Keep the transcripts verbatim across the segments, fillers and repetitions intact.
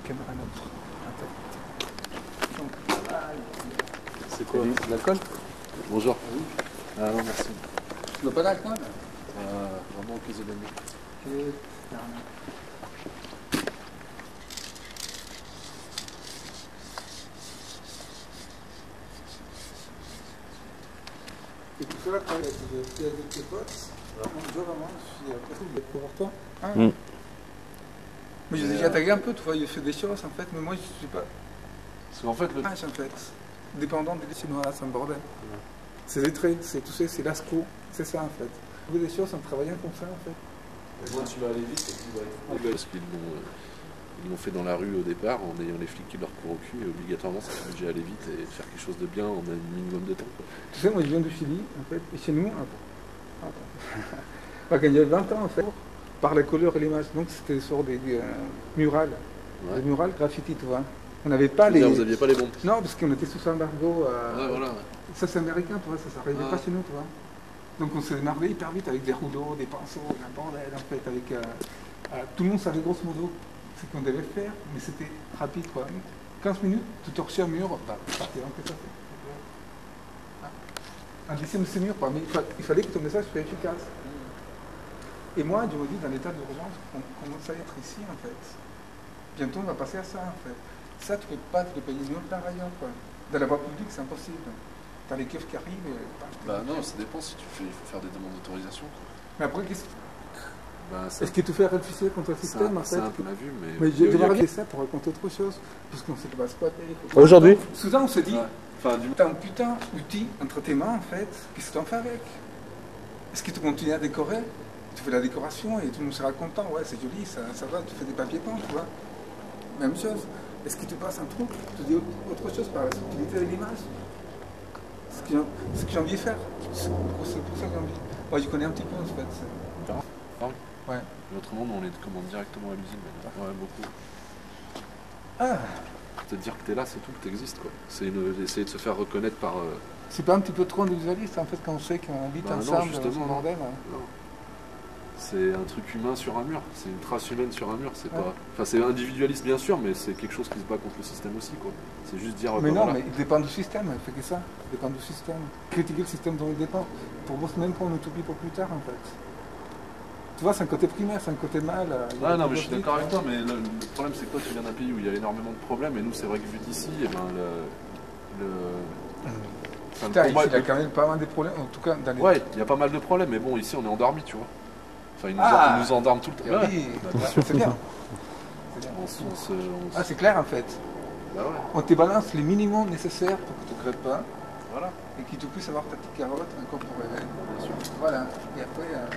caméra neutre. C'est quoi? De l'alcool? Bonjour. Oui. Ah non, merci. Tu veux pas d'alcool? Euh, vraiment occasionnellement. Ok, et tout ça, après, tu as avec tes potes. Bonjour, maman, je suis pour toi. Ah. Mm. Mais j'ai déjà tagué un peu, tu vois, il fait des choses en fait, mais moi je suis pas. Parce qu'en fait, le. Ah, en fait, dépendant des chinois, c'est un bordel. Ouais. C'est les traits, c'est tout ça, c'est l'asco, c'est ça en fait. Vous des choses en travaillant comme ça en fait. Moi, tu vas aller vite, et tu vas être. Parce qu'ils l'ont, ils l'ont fait dans la rue au départ, en ayant les flics qui leur courent au cul, et obligatoirement, ça fait obligé aller vite et faire quelque chose de bien en un minimum de temps. Quoi. Tu sais, moi je viens du Chili, en fait, et chez nous, attends, quand il y avait vingt ans en fait, par la couleur et l'image, donc c'était sur des euh, murales, ouais. Des murales graffiti, tu vois. On n'avait pas les. Dire, vous n'aviez pas les bons. Non, parce qu'on était sous embargo. Euh... Ouais, voilà. Ouais. Ça c'est américain, tu vois, ça s'arrivait ah. pas chez nous, tu vois. Donc on s'est énervé hyper vite avec des rouleaux, des pinceaux, un bordel en fait, avec. Euh, euh, tout le monde savait grosso modo ce qu'on devait faire, mais c'était rapide quoi. quinze minutes, tu torchais un mur, bah, partais en fait ça. Un dessin de ces murs, quoi, mais il, fa il fallait que ton message soit efficace. Et moi, je me dis, dans l'état d'urgence, on commence à être ici en fait. Bientôt on va passer à ça en fait. Ça, tu ne peux pas te le payer nulle part ailleurs quoi. Dans la voie publique, c'est impossible. T'as les keufs qui arrivent et... Bah non, ça dépend si tu fais, il faut faire des demandes d'autorisation. Mais après, qu'est-ce bah, est-ce que tu fais réfléchir contre le système en fait? C'est un peu la vue, mais... Mais je devrais regarder ça pour raconter autre chose, parce qu'on ne sait pas squatter. Aujourd'hui Souvent, on se dit, ouais. Enfin, du... t'as un putain d'outil entre tes mains en fait, qu'est-ce que tu en fais avec? Est-ce que tu continues à décorer? Tu fais la décoration et tout le monde sera content, ouais, c'est joli, ça, ça va, tu fais des papiers peints, tu vois. Même chose. Est-ce que tu passes un truc, tu dis autre chose par la subtilité de l'image? Ce que j'ai envie de faire. C'est pour ça que j'ai envie. Moi, je connais un petit peu, en fait. Ah. Ouais. Autrement, on les commande directement à l'usine. Ouais, beaucoup. Ah. Te dire que tu es là, c'est tout, que tu existes, quoi. C'est essayer de se faire reconnaître par... Euh... C'est pas un petit peu trop individualiste, en fait, quand on sait qu'on habite bah ensemble, non, justement, dans un bordel. Non. C'est un truc humain sur un mur, c'est une trace humaine sur un mur, c'est ouais. pas... Enfin, c'est individualiste, bien sûr, mais c'est quelque chose qui se bat contre le système aussi, quoi. C'est juste dire... Mais bah, non, voilà. mais il dépend du système, il fait que ça. Il dépend du système. Critiquer le système dont il dépend, pour moi, c'est même pas une utopie pour plus tard, en fait. Tu vois, c'est un côté primaire, c'est un côté mal. Ah non, mais je suis d'accord avec toi, mais le, le problème, c'est que toi, tu viens d'un pays où il y a énormément de problèmes, et nous, c'est vrai que vu d'ici, et ben, le... le... Enfin, Putain, le combat, ici, il y a quand même pas mal de problèmes, en tout cas, dans les... Ouais, il y a pas mal de problèmes, mais bon, ici, on est endormis, tu vois. Enfin, ils nous, ah, ils nous endorment tout le temps. Oui, bah, c'est bien. bien. On, on se, on ah, c'est clair, en fait. Bah ouais. On te balance les minimums nécessaires pour que tu ne crèves pas. Voilà. Et que tu puisses avoir ta petite carotte encore pour réveiller. Bien sûr. Voilà. Et après... Euh...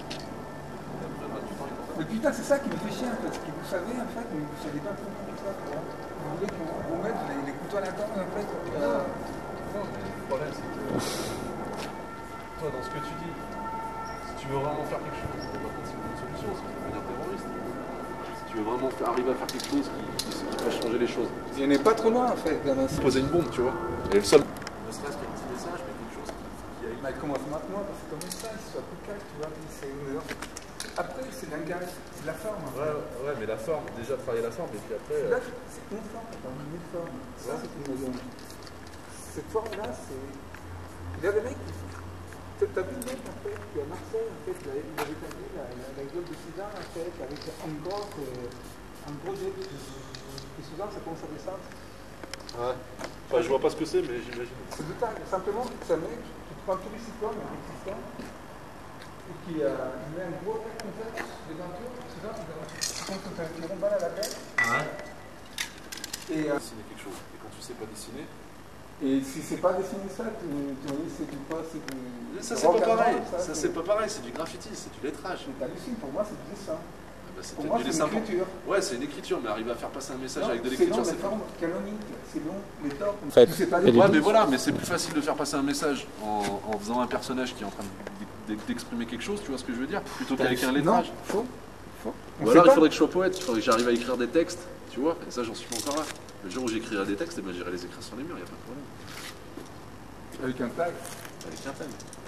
Mais putain, c'est ça qui me fait chier, en fait. Ce que vous savez, en fait, mais vous ne savez pas trop tout ça. Vous voulez qu'on vous mette les, les couteaux à la gorge, en fait. Euh... Non, mais le problème, c'est que... Toi, dans ce que tu dis, si tu veux vraiment faire quelque chose, c'est pas forcément une solution, c'est devenir terroriste. Si tu veux vraiment faire, arriver à faire quelque chose qui, qui, qui va changer les choses. Il n'est pas trop loin, en fait. Poser une bombe, tu vois. Et le seul... Ne serait-ce qu'un petit message, mais quelque chose qui, qui a... Mais commence maintenant, parce que comme ça, il soit plus calme, tu vois. C'est une... Après, c'est langage, c'est la forme. En fait. Ouais, ouais, mais la forme, déjà travailler la forme, et puis après... Là, c'est une forme, c'est pas une forme. Ça, ouais. C'est une maison. Cette forme-là, c'est... Il y a des mecs qui... T'as vu le mec, en fait, qui à Marseille, en fait, il avait établi la, la, la gueule de Suzanne, en fait, avec un gros, euh, un gros jet. Et Suzanne, ça commence à descendre. Ouais. Enfin, je vois pas ce que c'est, mais j'imagine. C'est de taille. Simplement, c'est un mec qui prend tous les cyclones existants et qui euh, met un gros trait comme ça devant tout. Suzanne, il compte que tu as un petit rond à la tête. Ouais. Et euh, dessiner quelque chose. Et quand tu sais pas dessiner... Et si c'est pas dessiner ça, tu dis c'est du quoi, c'est du... Ça c'est pas pareil, ça, ça c'est pas pareil, c'est du graffiti, c'est du lettrage. Mais t'hallucines, pour moi c'est du dessin. Bah, pour moi c'est une écriture. Ouais, c'est une écriture, mais arriver à faire passer un message non, avec de l'écriture, c'est long, les formes canoniques, c'est long, les torts, en fait, c'est pas des... Ouais, mais voilà, mais c'est plus facile de faire passer un message en, en faisant un personnage qui est en train d'exprimer quelque chose, tu vois ce que je veux dire, plutôt qu'avec un lettrage. Non, faux, faux. Ou alors il faudrait que je sois poète, il faudrait que j'arrive à écrire des textes, tu vois, et ça j'en suis pas encore là. Le jour où j'écrirai des textes, eh ben, j'irai les écrire sur les murs, il n'y a pas de problème. Avec un tag. Avec un tag.